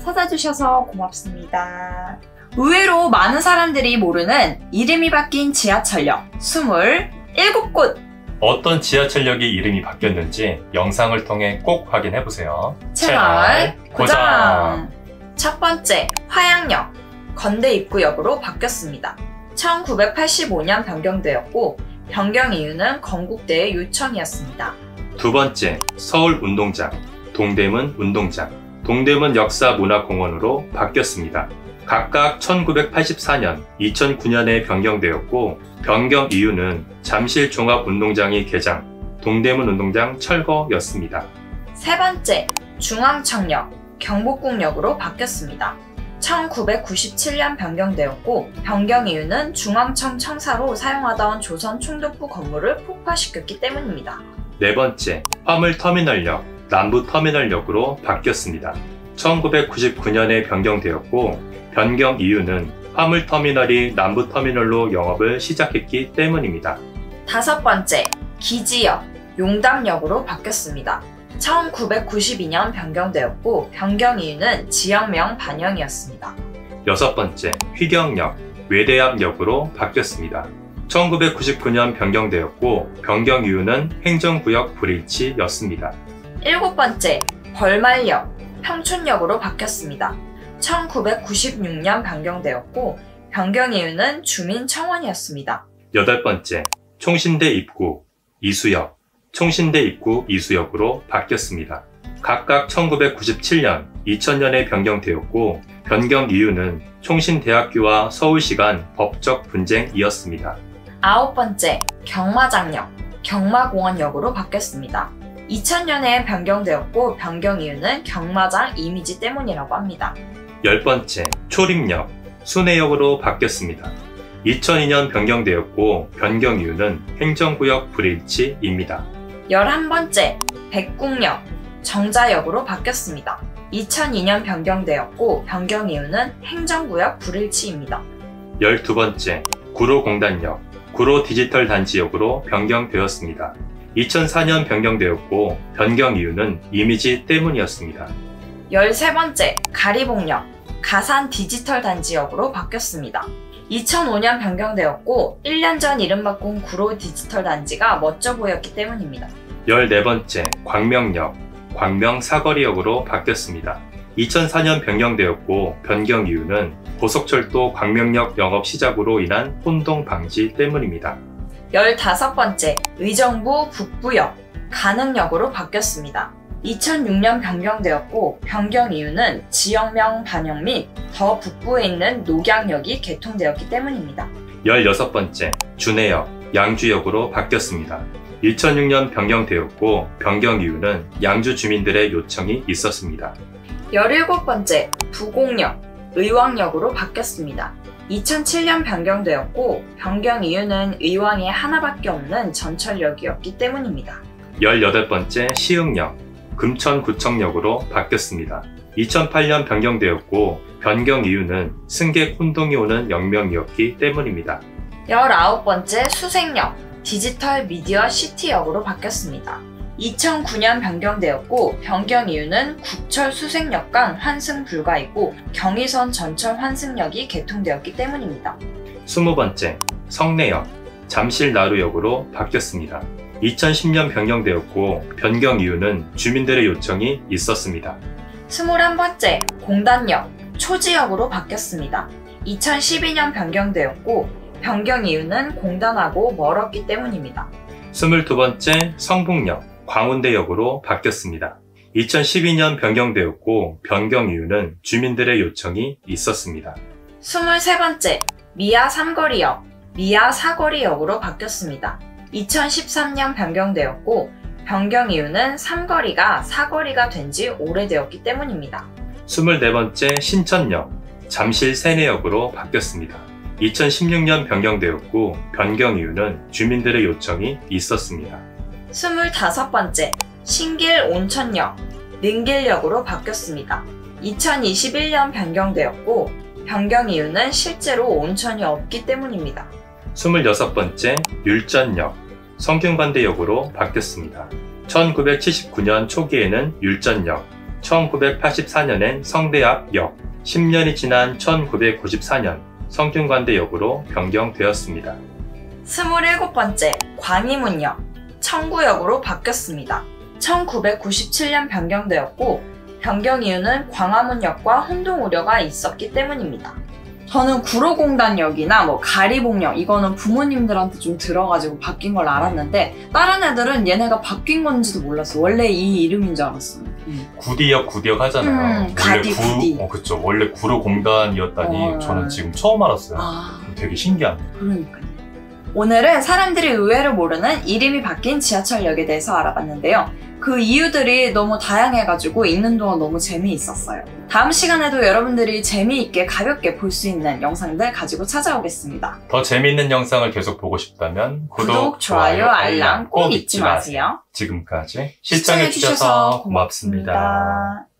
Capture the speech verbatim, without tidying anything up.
찾아주셔서 고맙습니다. 의외로 많은 사람들이 모르는 이름이 바뀐 지하철역 이십칠 곳! 어떤 지하철역이 이름이 바뀌었는지 영상을 통해 꼭 확인해보세요. 채널 고정! 첫 번째, 화양역, 건대 입구역으로 바뀌었습니다. 천구백팔십오 년 변경되었고 변경 이유는 건국대의 요청이었습니다. 두 번째, 서울운동장, 동대문 운동장, 동대문 역사문화공원으로 바뀌었습니다. 각각 천구백팔십사 년, 이천구 년에 변경되었고 변경 이유는 잠실 종합운동장이 개장, 동대문 운동장 철거였습니다. 세 번째, 중앙청역, 경복궁역으로 바뀌었습니다. 천구백구십칠 년 변경되었고 변경 이유는 중앙청 청사로 사용하던 조선 총독부 건물을 폭파시켰기 때문입니다. 네 번째, 화물터미널역, 남부터미널역으로 바뀌었습니다. 천구백구십구 년에 변경되었고 변경 이유는 화물터미널이 남부터미널로 영업을 시작했기 때문입니다. 다섯 번째, 기지역, 용담역으로 바뀌었습니다. 천구백구십이 년 변경되었고 변경 이유는 지역명 반영이었습니다. 여섯 번째, 휘경역, 외대암역으로 바뀌었습니다. 천구백구십구 년 변경되었고 변경 이유는 행정구역 불일치였습니다. 일곱 번째, 벌말역, 평촌역으로 바뀌었습니다. 천구백구십육 년 변경되었고 변경 이유는 주민청원이었습니다. 여덟 번째, 총신대 입구, 이수역, 총신대 입구 이수역으로 바뀌었습니다. 각각 천구백구십칠 년, 이천 년에 변경되었고 변경 이유는 총신대학교와 서울시 간 법적 분쟁이었습니다. 아홉 번째, 경마장역, 경마공원역으로 바뀌었습니다. 이천 년에 변경되었고 변경 이유는 경마장 이미지 때문이라고 합니다. 열 번째, 초림역, 순회역으로 바뀌었습니다. 이천이 년 변경되었고 변경 이유는 행정구역 불일치입니다. 열한 번째, 백궁역, 정자역으로 바뀌었습니다. 이천이 년 변경되었고 변경 이유는 행정구역 불일치입니다. 열두 번째, 구로공단역, 구로디지털단지역으로 변경되었습니다. 이천사 년 변경되었고 변경 이유는 이미지 때문이었습니다. 열세 번째, 가리봉역, 가산디지털단지역으로 바뀌었습니다. 이천오 년 변경되었고 일 년 전 이름 바꾼 구로디지털단지가 멋져 보였기 때문입니다. 열네 번째, 광명역, 광명사거리역으로 바뀌었습니다. 이천사 년 변경되었고 변경 이유는 고속철도 광명역 영업 시작으로 인한 혼동 방지 때문입니다. 열다섯 번째, 의정부 북부역, 간흥역으로 바뀌었습니다. 이천육 년 변경되었고 변경 이유는 지역명 반영 및 더 북부에 있는 녹양역이 개통되었기 때문입니다. 열여섯 번째, 준해역, 양주역으로 바뀌었습니다. 이천육 년 변경되었고 변경 이유는 양주 주민들의 요청이 있었습니다. 열일곱 번째, 부곡역, 의왕역으로 바뀌었습니다. 이천칠 년 변경되었고 변경 이유는 의왕에 하나밖에 없는 전철역이었기 때문입니다. 열여덟 번째, 시흥역, 금천구청역으로 바뀌었습니다. 이천팔 년 변경되었고 변경 이유는 승객 혼동이 오는 역명이었기 때문입니다. 열아홉 번째, 수색역, 디지털 미디어 시티역으로 바뀌었습니다. 이천구 년 변경되었고 변경 이유는 국철 수색역 간 환승 불가이고 경의선 전철 환승역이 개통되었기 때문입니다. 스무 번째, 성내역, 잠실나루역으로 바뀌었습니다. 이천십 년 변경되었고 변경 이유는 주민들의 요청이 있었습니다. 스물한 번째, 공단역, 초지역으로 바뀌었습니다. 이천십이 년 변경되었고 변경 이유는 공단하고 멀었기 때문입니다. 스물두 번째, 성북역, 광운대역으로 바뀌었습니다. 이천십이 년 변경되었고 변경 이유는 주민들의 요청이 있었습니다. 스물세 번째, 미아 삼거리역, 미아 사거리역으로 바뀌었습니다. 이천십삼 년 변경되었고 변경 이유는 삼거리가 사거리가 된 지 오래되었기 때문입니다. 스물네 번째, 신천역, 잠실 세내역으로 바뀌었습니다. 이천십육 년 변경되었고 변경 이유는 주민들의 요청이 있었습니다. 스물다섯 번째, 신길 온천역, 능길역으로 바뀌었습니다. 이천이십일 년 변경되었고 변경 이유는 실제로 온천이 없기 때문입니다. 스물여섯 번째, 율전역, 성균관대역으로 바뀌었습니다. 천구백칠십구 년 초기에는 율전역, 천구백팔십사 년엔 성대합역, 십 년이 지난 천구백구십사 년 성균관대역으로 변경되었습니다. 스물일곱 번째, 광화문역, 청구역으로 바뀌었습니다. 천구백구십칠 년 변경되었고 변경 이유는 광화문역과 혼동 우려가 있었기 때문입니다. 저는 구로공단역이나 뭐 가리봉역 이거는 부모님들한테 좀 들어가지고 바뀐 걸 알았는데 다른 애들은 얘네가 바뀐 건지도 몰랐어. 원래 이 이름인 줄 알았어. 음. 구디역 구디역 하잖아요. 음, 원래 가디, 구, 구디. 어, 그쵸. 원래 구로공단이었다니 어. 저는 지금 처음 알았어요. 아, 되게 신기하네요. 그러니까요. 오늘은 사람들이 의외로 모르는 이름이 바뀐 지하철역에 대해서 알아봤는데요. 그 이유들이 너무 다양해가지고 읽는 동안 너무 재미있었어요. 다음 시간에도 여러분들이 재미있게 가볍게 볼 수 있는 영상들 가지고 찾아오겠습니다. 더 재미있는 영상을 계속 보고 싶다면 구독, 구독, 좋아요, 알람 꼭 잊지 마세요. 지금까지 시청해주셔서 고맙습니다.